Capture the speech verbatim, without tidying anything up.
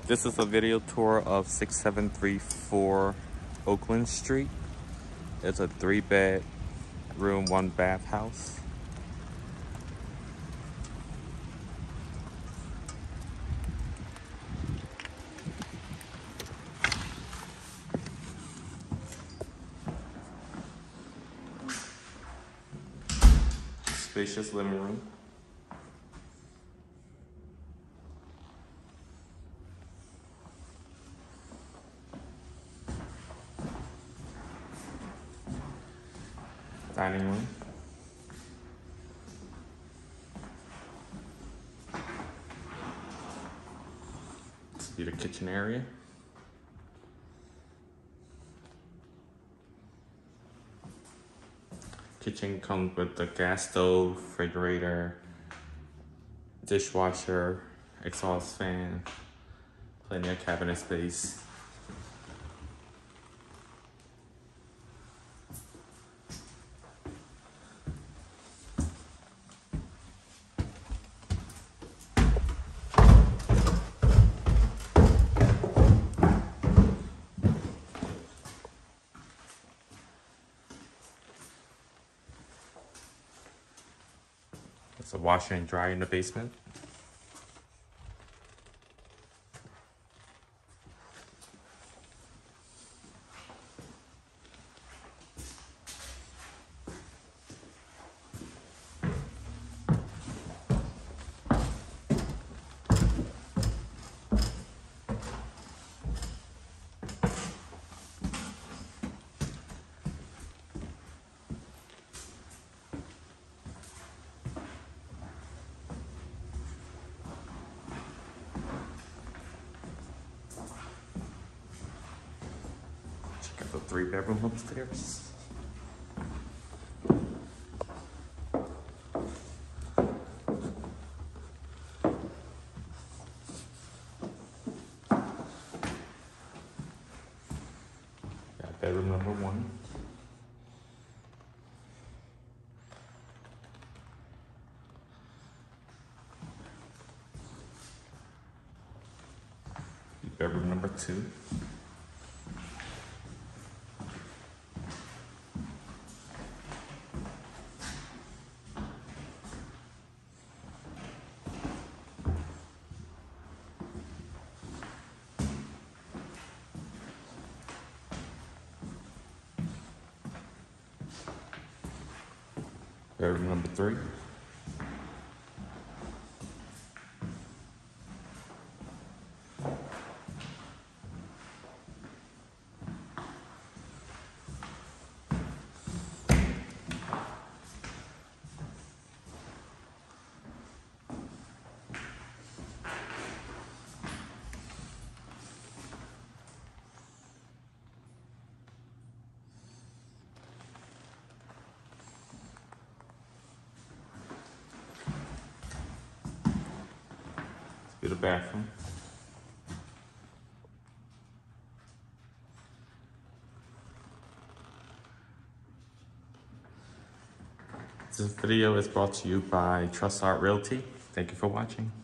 This is a video tour of six seven three four Oakland Street. It's a three bed room, one bath house. Spacious living room. Dining room. This will be the kitchen area. Kitchen comes with the gas stove, refrigerator, dishwasher, exhaust fan, plenty of cabinet space. There's a washer and dryer in the basement. Got the three bedroom upstairs. Got bedroom number one. Bedroom number two. Bedroom number three. To the bathroom. This video is brought to you by Trustart Realty. Thank you for watching.